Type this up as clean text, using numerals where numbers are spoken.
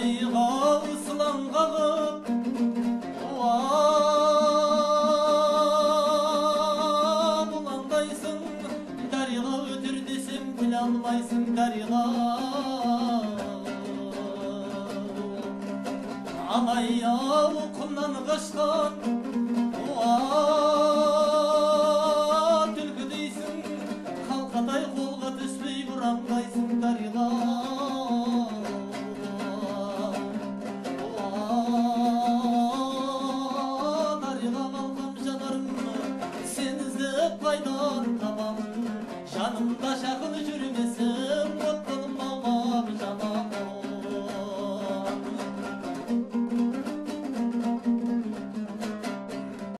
Анайға ысыланғағып бұлаңдайсың, дариға өтір десем күле алмайсың дариға. Анай-ау құмнан қашқан